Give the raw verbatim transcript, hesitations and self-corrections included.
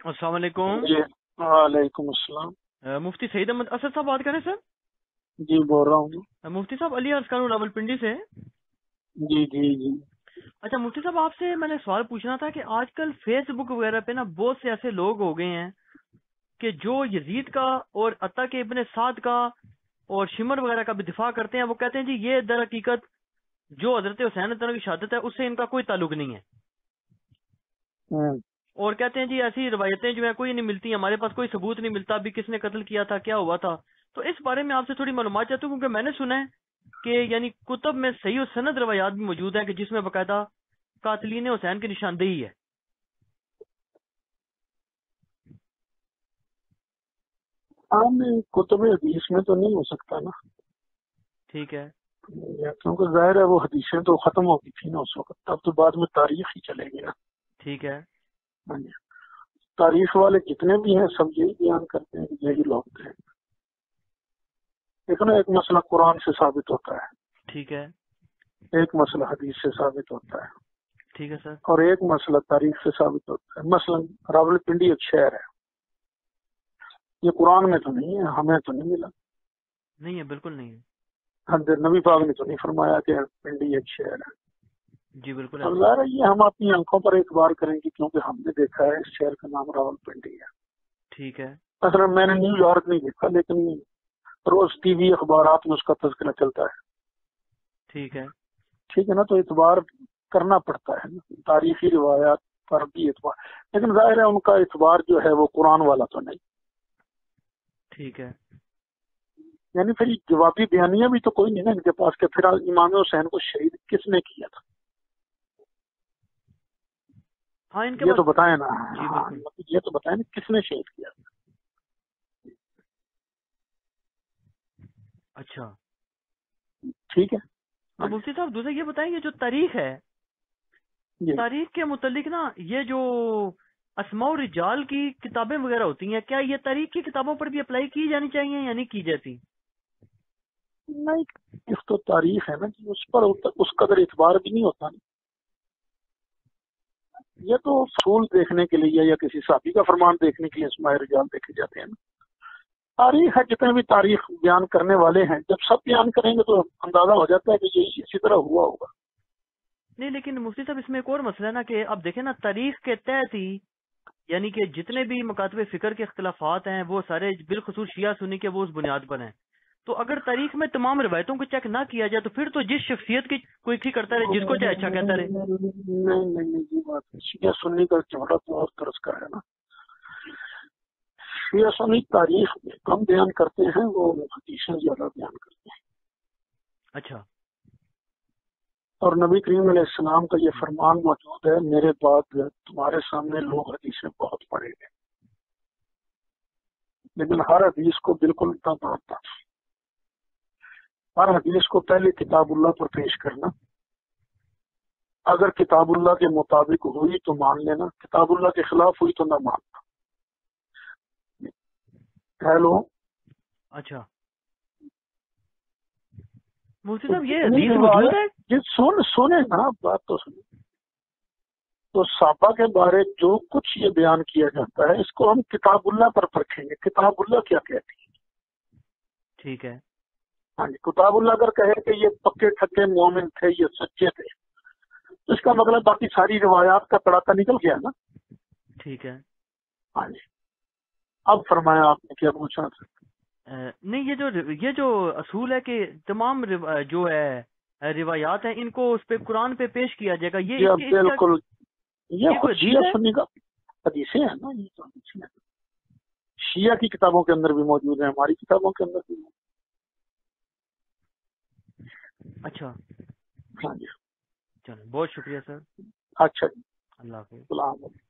السلام علیکم. جی وعلیکم السلام. آ، مفتی سعید احمد اسد صاحب بات کر رہے ہیں سر؟ جی بول رہا ہوں. آ، مفتی صاحب علی عرض کروں راول پنڈی سے. جی جی جی اچھا مفتی صاحب، آپ سے میں نے سوال پوچھنا تھا کہ آج کل فیس بک وغیرہ پہ نا بہت سے ایسے لوگ ہو گئے ہیں کہ جو یزید کا اور عطا کے ابن سعد کا اور شمر وغیرہ کا بھی دفاع کرتے ہیں. وہ کہتے ہیں جی یہ در حقیقت جو حضرت حسین رضی اللہ عنہ کی شہادت ہے اس سے ان کا کوئی تعلق نہیں ہے، ہوں. اور کہتے ہیں جی ایسی روایتیں جو ہیں کوئی نہیں ملتی، ہمارے پاس کوئی ثبوت نہیں ملتا بھی کس نے قتل کیا تھا، کیا ہوا تھا. تو اس بارے میں آپ سے تھوڑی معلومات چاہتا ہوں، کیونکہ میں نے سنا ہے کہ یعنی کتب میں صحیح و سند روایات بھی موجود ہیں کہ جس میں باقاعدہ قاتلین حسین کی نشاندہی ہے. عام کتب حدیث میں تو نہیں ہو سکتا نا، ٹھیک ہے. کیونکہ ظاہر ہے وہ حدیثیں تو ختم ہو گئی تھی نا اس وقت، اب تو بعد میں تاریخ ہی چلے گی نا. ٹھیک ہے. ہاں جی. تاریخ والے جتنے بھی ہیں سب یہی بیان کرتے ہیں کہ یہی لوگ تھے، لیکن ایک مسئلہ قرآن سے ثابت ہوتا ہے، ٹھیک ہے. ایک مسئلہ حدیث سے ثابت ہوتا ہے، ٹھیک ہے سر. اور ایک مسئلہ تاریخ سے ثابت ہوتا ہے. مثلا راول پنڈی ایک شہر ہے، یہ قرآن میں تو نہیں ہے، ہمیں تو نہیں ملا. نہیں ہے، بالکل نہیں ہے. نبی پاک نے تو نہیں فرمایا کہ پنڈی ایک شہر ہے. جی بالکل اب ایسا ظاہر نہیں. ہے یہ ہم اپنی آنکھوں پر اعتبار کریں گے کیونکہ ہم نے دیکھا ہے اس شہر کا نام راول پنڈی ہے. ٹھیک ہے. اصل میں نے نیو یارک نہیں دیکھا، لیکن روز ٹی وی اخبارات میں اس کا تذکرہ چلتا ہے. ٹھیک ہے. ٹھیک ہے نا، تو اعتبار کرنا پڑتا ہے نا، تاریخی روایات پر بھی اعتبار. لیکن ظاہر ہے ان کا اعتبار جو ہے وہ قرآن والا تو نہیں. ٹھیک ہے. یعنی پھر جوابی بیانیاں بھی تو کوئی نہیں نا ان کے پاس کہ پھر امام حسین کو شہید کس نے کیا تھا، ہاں ان کے یہ پاس. تو بتائیں نا. جی ہاں بالکل. یہ تو بتائیں نا کس نے شہید کیا تھا. اچھا. ٹھیک ہے. تو مفتی صاحب دوسرا یہ بتائیں گے جو تاریخ ہے، جی تاریخ کے متعلق نا یہ جو اسماء و رجال کی کتابیں وغیرہ ہوتی ہیں، کیا یہ تاریخ کی کتابوں پر بھی اپلائی کی جانی چاہیے یا نہیں کی جاتی؟ نہیں، اس تو تاریخ ہے نا کہ اس پر اس قدر اعتبار بھی نہیں ہوتا نا. یہ تو اصول دیکھنے کے لیے یا کسی صحابی کا فرمان دیکھنے کے لیے اسماء رجال دیکھے جاتے ہیں نا. تاریخ ہے، جتنے بھی تاریخ بیان کرنے والے ہیں جب سب بیان کریں گے تو اندازہ ہو جاتا ہے کہ یہ اسی طرح ہوا ہوگا. نہیں لیکن مفتی صاحب اس میں ایک اور مسئلہ ہے نا کہ اب دیکھیں نا تاریخ کے تحت ہی یعنی کہ جتنے بھی مکاتب فکر کے اختلافات ہیں وہ سارے بالخصوص شیعہ سنی کے وہ اس بنیاد پر ہیں. تو اگر تاریخ میں تمام روایتوں کو چیک نہ کیا جائے تو پھر تو جس شخصیت کی کوئی ٹھیک کرتا رہے، جس کو چاہے اچھا کہتا رہے. نہیں نہیں نہیں یہ بات شیعہ سنی کا جھگڑا تو اور طرز کا ہے نا. شیعہ سنی تاریخ کم بیان کرتے ہیں، وہ حدیثیں زیادہ بیان کرتے ہیں. اچھا. اور نبی کریم علیہ السلام کا یہ فرمان موجود ہے، میرے بعد تمہارے سامنے لوگ حدیثیں بہت پڑھیں گے، لیکن ہر حدیث کو بالکل نہ پڑھتا. ہر حدیث کو پہلے کتاب اللہ پر پیش کرنا، اگر کتاب اللہ کے مطابق ہوئی تو مان لینا، کتاب اللہ کے خلاف ہوئی تو نہ ماننا. ہیلو. اچھا مفتی صاحب یہ حدیث موجود ہے؟ یہ سن سنے نا بات تو سنیں. تو صحابہ کے بارے جو کچھ یہ بیان کیا جاتا ہے اس کو ہم کتاب اللہ پر پرکھیں گے، کتاب اللہ کیا کہتی ہے. ٹھیک ہے. ہاں جی. کتاب اللہ اگر کہے کہ یہ پکے ٹھکے مومن تھے، یہ سچے تھے، تو اس کا مطلب باقی ساری روایات کا تڑاکا نکل گیا نا. ٹھیک ہے. ہاں جی. اب فرمایا آپ نے کیا پوچھا تھا؟ نہیں یہ جو یہ جو اصول ہے کہ تمام جو ہے روایات ہیں ان کو اس پہ قرآن پہ پیش کیا جائے گا، یہ اس کے بالکل یہ خود حدیث شیعہ ہے؟ سنی کا حدیثیں ہیں نا، یہ تو حدیثیں ہیں. شیعہ کی کتابوں کے اندر بھی موجود ہیں، ہماری کتابوں کے اندر بھی موجود. اچھا. ہاں جی. چلیں بہت شکریہ سر. اچھا جی. اللہ حافظ. السلام علیکم.